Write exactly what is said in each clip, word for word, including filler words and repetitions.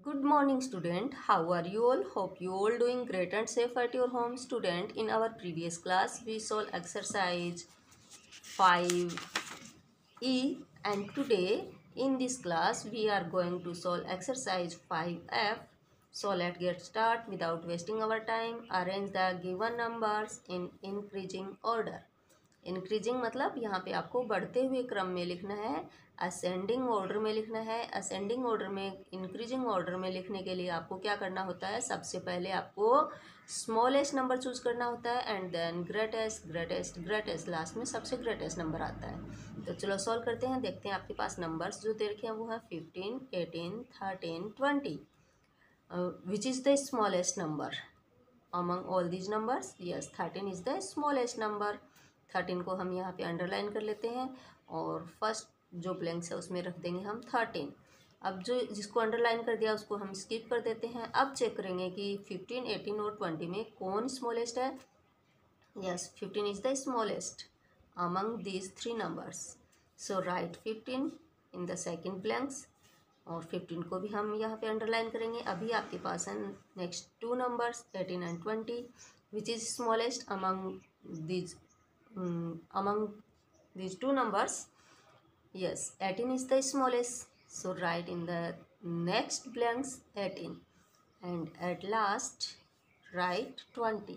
Good morning, student. How are you all? Hope you all doing great and safe at your home. Student, in our previous class, we solved exercise five E, and today in this class we are going to solve exercise five F. So let's get start without wasting our time. Arrange the given numbers in increasing order. Increasing मतलब यहाँ पे आपको बढ़ते हुए क्रम में लिखना है, असेंडिंग ऑर्डर में लिखना है। असेंडिंग ऑर्डर में इंक्रीजिंग ऑर्डर में लिखने के लिए आपको क्या करना होता है, सबसे पहले आपको स्मॉलेस्ट नंबर चूज करना होता है and then greatest greatest greatest, last में सबसे ग्रेटेस्ट नंबर आता है। तो चलो सॉल्व करते हैं, देखते हैं आपके पास नंबर्स जो दे रखे हैं वो है fifteen, eighteen, thirteen, twenty. Which is the smallest number among all these numbers? Yes, thirteen is the smallest number. Thirteen को हम यहाँ पे अंडरलाइन कर लेते हैं और फर्स्ट जो ब्लैंक्स है उसमें रख देंगे हम थर्टीन। अब जो जिसको अंडरलाइन कर दिया उसको हम स्किप कर देते हैं। अब चेक करेंगे कि फिफ्टीन, एटीन और ट्वेंटी में कौन स्मॉलेस्ट है। Yes, fifteen is the smallest among these three numbers. So write fifteen in the second blanks और फिफ्टीन को भी हम यहाँ पे अंडरलाइन करेंगे। अभी आपके पास है next two numbers eighteen and twenty, which is smallest among these among these two numbers? Yes, eighteen is the smallest, so write in the next blanks eighteen and at last write twenty.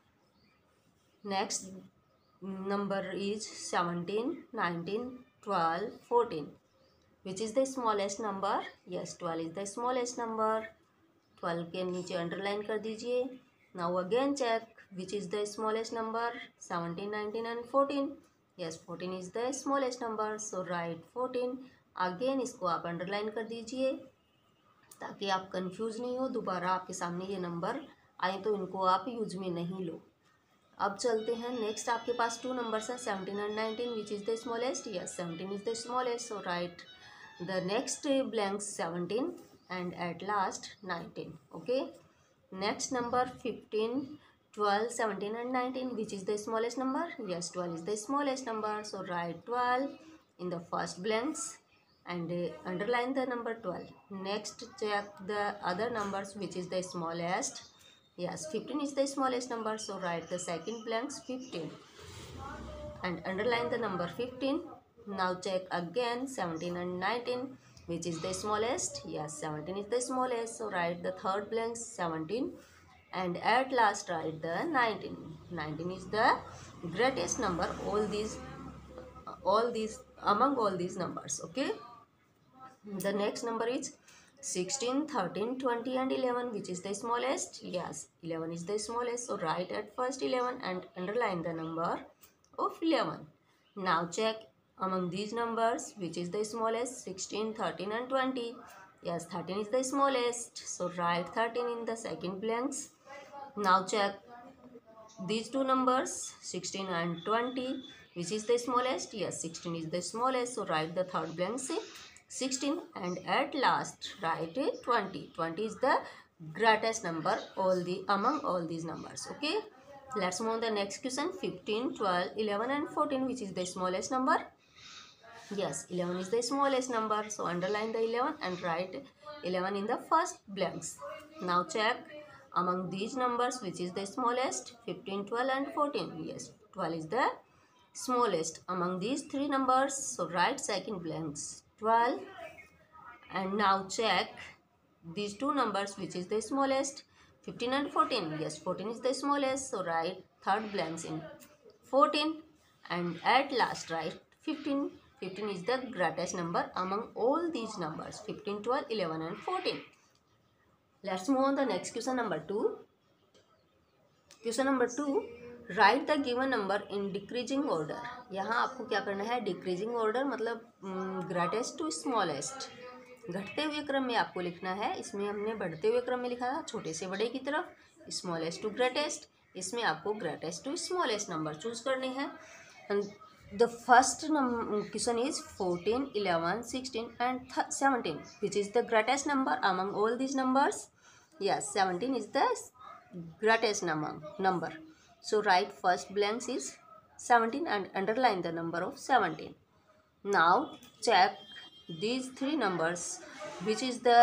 Next number is seventeen, nineteen, twelve, fourteen. Which is the smallest number? Yes, twelve is the smallest number. twelve के नीचे underline कर दीजिए। Now again check which is the smallest number, seventeen, nineteen and fourteen. Yes, fourteen is the smallest number, so write fourteen. Again इसको आप underline कर दीजिए ताकि आप कंफ्यूज नहीं हो, दोबारा आपके सामने ये नंबर आए तो इनको आप यूज में नहीं लो। अब चलते हैं नेक्स्ट, आपके पास टू नंबर्स हैं seventeen and nineteen, which is the smallest? Yes, seventeen is the smallest, so write the next blanks seventeen and at last nineteen. Okay, next number fifteen, twelve, seventeen and nineteen, which is the smallest number? Yes, twelve is the smallest number, so write twelve in the first blanks and uh, underline the number twelve. Next check the other numbers, which is the smallest. Yes, fifteen is the smallest number, so write the second blanks fifteen and underline the number fifteen. Now check again seventeen and nineteen, which is the smallest? Yes, seventeen is the smallest, so write the third blank seventeen and at last write the nineteen. nineteen is the greatest number all these all these among all these numbers. Okay, the next number is sixteen, thirteen, twenty and eleven, which is the smallest? Yes, eleven is the smallest, so write at first eleven and underline the number of eleven. Now check among these numbers which is the smallest, sixteen, thirteen and twenty. Yes, thirteen is the smallest, so write thirteen in the second blanks. Now check these two numbers sixteen and twenty, which is the smallest? Yes, sixteen is the smallest, so write the third blank say sixteen and at last write twenty. twenty is the greatest number all the among all these numbers. Okay, let's move on the next question. fifteen, twelve, eleven and fourteen, which is the smallest number? Yes, eleven is the smallest number, so underline the eleven and write eleven in the first blanks. Now check among these numbers which is the smallest, fifteen, twelve and fourteen. Yes, twelve is the smallest among these three numbers, so write second blanks twelve and now check these two numbers which is the smallest, fifteen and fourteen. Yes, fourteen is the smallest, so write third blanks in fourteen and at last write fifteen. fifteen is the greatest number among all these numbers, fifteen, twelve, eleven and fourteen. Let's move on the next question number two. Question number two, write the given number in decreasing order. यहाँ आपको क्या करना है, decreasing order मतलब greatest to smallest, घटते हुए क्रम में आपको लिखना है। इसमें हमने बढ़ते हुए क्रम में लिखा था, छोटे से बड़े की तरफ, स्मॉलेस्ट टू ग्रेटेस्ट। इसमें आपको greatest to smallest number choose करने हैं। The first question is fourteen, eleven, sixteen and seventeen, which is the greatest number among all these numbers? Yes, seventeen is the greatest number. So write first blanks is seventeen and underline the number of seventeen. Now check these three numbers which is the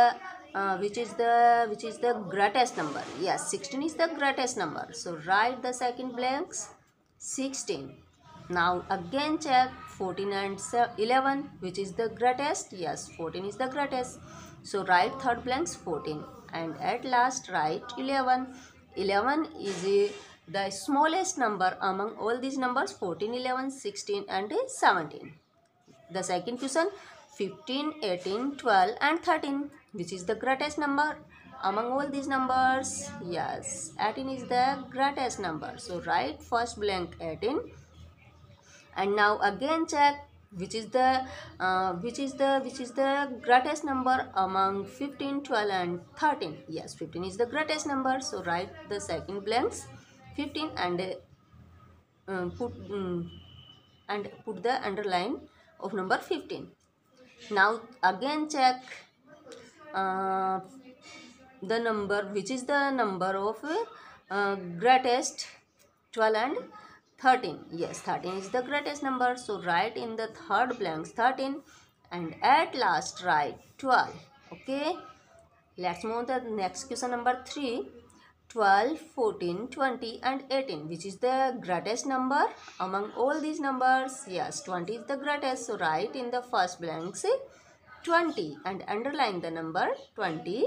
uh, which is the which is the greatest number? Yes, sixteen is the greatest number. So write the second blanks sixteen. Now again check fourteen and eleven, which is the greatest? Yes, fourteen is the greatest. So write third blanks fourteen, and at last write eleven. eleven is a, the smallest number among all these numbers: fourteen, eleven, sixteen and seventeen. The second question, fifteen, eighteen, twelve and thirteen, which is the greatest number among all these numbers? Yes, eighteen is the greatest number. So write first blank eighteen, and now again check which is the uh, which is the which is the greatest number among fifteen, twelve and thirteen. Yes, fifteen is the greatest number. So write the second blanks fifteen and uh, put um, and put the underline of number fifteen. Now again check uh, the number which is the number of uh, greatest twelve and thirteen. Yes, thirteen is the greatest number. So write in the third blanks thirteen, and at last write twelve. Okay, let's move to the next question number three. twelve, fourteen, twenty and eighteen, which is the greatest number among all these numbers? Yes, twenty is the greatest. So write in the first blanks twenty and underline the number twenty.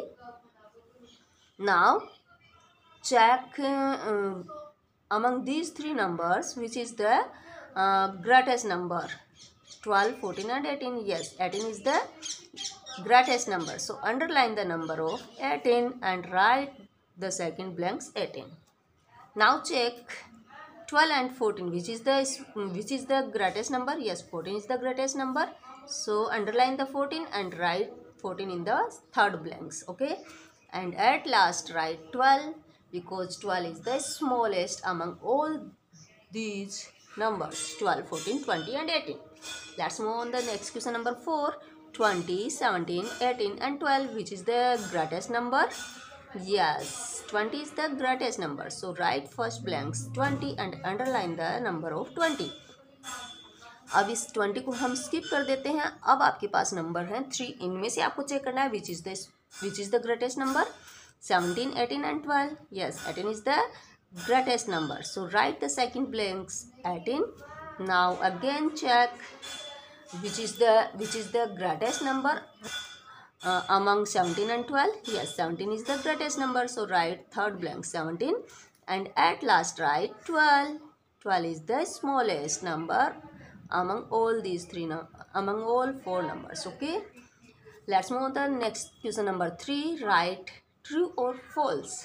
Now check uh, uh, among these three numbers which is the uh, greatest number: twelve, fourteen and eighteen. Yes, eighteen is the greatest number. So underline the number of eighteen and write the second blanks eighteen. Now check twelve and fourteen, which is the which is the greatest number? Yes, fourteen is the greatest number. So underline the fourteen and write fourteen in the third blanks. Okay, and at last write twelve, because twelve is the smallest among all these numbers: twelve, fourteen, twenty and eighteen. Let's move on the next question number four. twenty, seventeen, eighteen and twelve, which is the greatest number? Yes, twenty is the greatest number. So write first blanks twenty and underline the number of twenty. अब इस twenty को हम skip कर देते हैं. अब आपके पास number हैं थ्री. इनमें से आपको चेक करना है which is the which is the greatest number: seventeen, eighteen and twelve. Yes, eighteen is the greatest number. So write the second blanks eighteen. Now again check which is the which is the greatest number uh, among seventeen and twelve. Yes, seventeen is the greatest number. So write third blank seventeen and at last write twelve. twelve is the smallest number among all these three no among all four numbers. Okay, let's move on to the next question number three. Write true or false.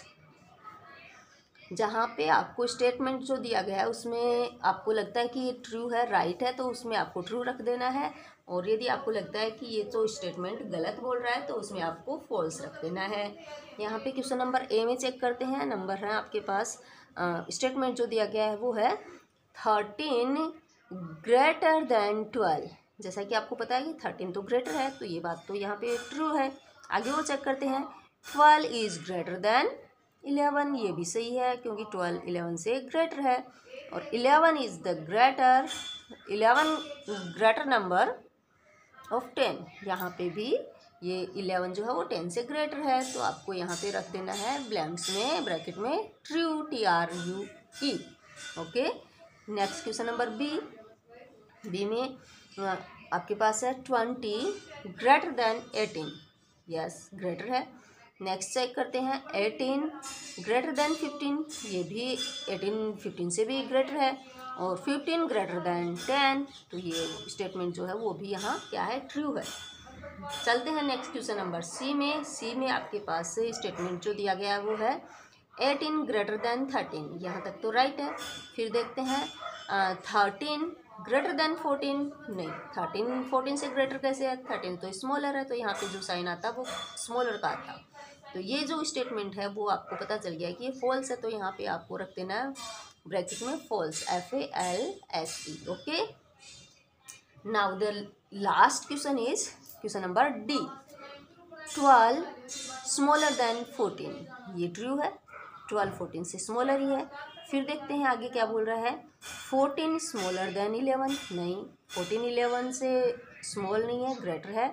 जहाँ पे आपको statement जो दिया गया है उसमें आपको लगता है कि ये ट्रू है, राइट है, तो उसमें आपको ट्रू रख देना है. और यदि आपको लगता है कि ये तो स्टेटमेंट गलत बोल रहा है तो उसमें आपको फॉल्स रख देना है. यहाँ पे क्वेश्चन नंबर ए में चेक करते हैं. नंबर है आपके पास, स्टेटमेंट जो दिया गया है वो है थर्टीन ग्रेटर देन ट्वेल्व. जैसा कि आपको पता है कि थर्टीन तो ग्रेटर है, तो ये बात तो यहाँ पे ट्रू है. आगे वो चेक करते हैं. Twelve is greater than eleven, ये भी सही है क्योंकि ट्वेल्व इलेवन से ग्रेटर है. और eleven is the greater eleven greater number of ten. यहाँ पे भी ये इलेवन जो है वो टेन से ग्रेटर है, तो आपको यहाँ पे रख देना है ब्लैंक्स में ब्रैकेट में true, T R U E. Okay, next question number B. B में आपके पास है twenty greater than eighteen. Yes, greater है. नेक्स्ट चेक करते हैं. एटीन ग्रेटर देन फिफ्टीन, ये भी एटीन फिफ्टीन से भी ग्रेटर है. और फिफ्टीन ग्रेटर देन टेन, तो ये स्टेटमेंट जो है वो भी यहाँ क्या है, ट्रू है. चलते हैं नेक्स्ट क्वेश्चन नंबर सी में. सी में आपके पास से स्टेटमेंट जो दिया गया है वो है एटीन ग्रेटर देन थर्टीन. यहाँ तक तो राइट है. फिर देखते हैं थर्टीन ग्रेटर देन फोर्टीन. नहीं, थर्टीन फोर्टीन से ग्रेटर कैसे है, थर्टीन तो स्मॉलर है, तो यहाँ पे जो साइन आता है वो स्मॉलर का आता. तो ये जो स्टेटमेंट है वो आपको पता चल गया कि ये फॉल्स है, तो यहाँ पे आपको रख देना है ब्रैकेट में false, F A L S E. Okay, now the last question is question number D. Twelve smaller than fourteen, ये ट्रू है. ट्वेल्व फोर्टीन से स्मॉलर ही है. फिर देखते हैं आगे क्या बोल रहा है. फोर्टीन स्मॉलर देन इलेवन, नहीं, फोर्टीन इलेवन से स्मॉल नहीं है, ग्रेटर है, तो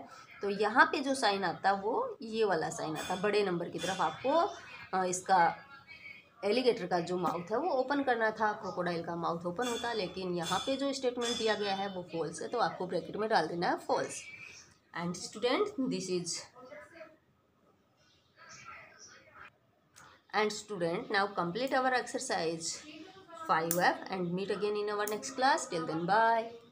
तो यहाँ पे जो साइन आता वो ये वाला साइन आता, बड़े नंबर की तरफ आपको इसका एलिगेटर का जो माउथ है वो ओपन करना था, क्रोकोडाइल का माउथ ओपन होता, लेकिन यहाँ पे जो स्टेटमेंट दिया गया है वो फॉल्स है, तो आपको ब्रैकेट में डाल देना है false. And student this is and student now complete our exercise five F and meet again in our next class. Till then, bye.